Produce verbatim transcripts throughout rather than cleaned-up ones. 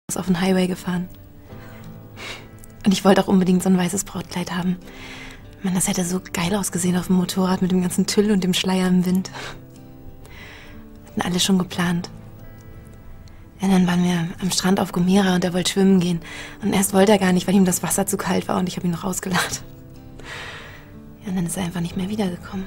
ist auf den Highway gefahren. Und ich wollte auch unbedingt so ein weißes Brautkleid haben. Mann, das hätte so geil ausgesehen auf dem Motorrad mit dem ganzen Tüll und dem Schleier im Wind. Hatten alle schon geplant. Ja, dann waren wir am Strand auf Gomera und er wollte schwimmen gehen. Und erst wollte er gar nicht, weil ihm das Wasser zu kalt war und ich habe ihn noch rausgelacht. Ja, und dann ist er einfach nicht mehr wiedergekommen.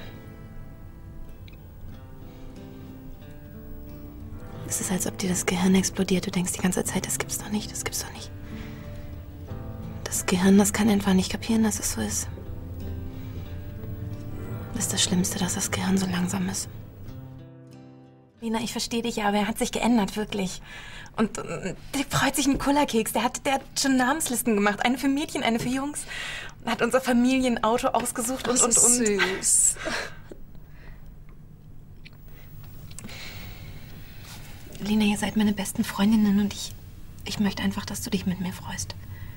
Es ist, als ob dir das Gehirn explodiert. Du denkst die ganze Zeit, das gibt's doch nicht, das gibt's doch nicht. Das Gehirn, das kann einfach nicht kapieren, dass es so ist. Das ist das Schlimmste, dass das Gehirn so langsam ist. Lena, ich verstehe dich ja, aber er hat sich geändert, wirklich. Und, und der freut sich einen Kullerkeks. Der hat, der hat schon Namenslisten gemacht. Eine für Mädchen, eine für Jungs. Und hat unser Familienauto ausgesucht und, Ach, und, und. süß. Lena, ihr seid meine besten Freundinnen und ich, ich möchte einfach, dass du dich mit mir freust.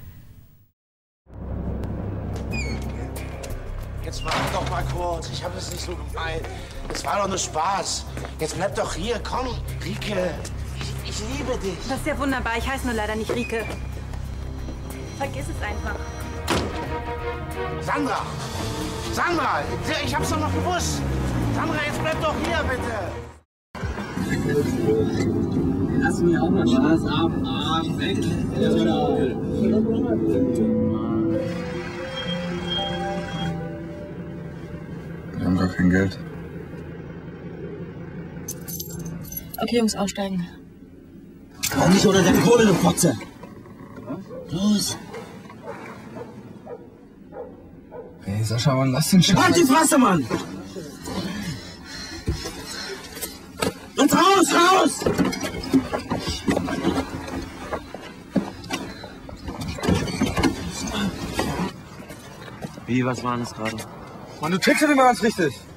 Jetzt warte doch mal kurz. Ich habe es nicht so gemeint. Es war doch nur Spaß. Jetzt bleib doch hier. Komm, Rike. Ich, ich liebe dich. Das ist ja wunderbar. Ich heiße nur leider nicht Rike. Vergiss es einfach. Sandra! Sandra! Ich hab's doch noch gewusst. Sandra, jetzt bleib doch hier, bitte. Lass mir auch mal Spaß am Arm weg. Wir haben gar kein Geld. Okay, Jungs, aussteigen. Komm nicht unter der Kohle, du Fotze! Los! Hey, Sascha, wann lass den Scheiß? Halt die Fresse, Mann! Und raus, raus! Wie, was war das gerade? Mann, du checkst ja nicht mal ganz richtig.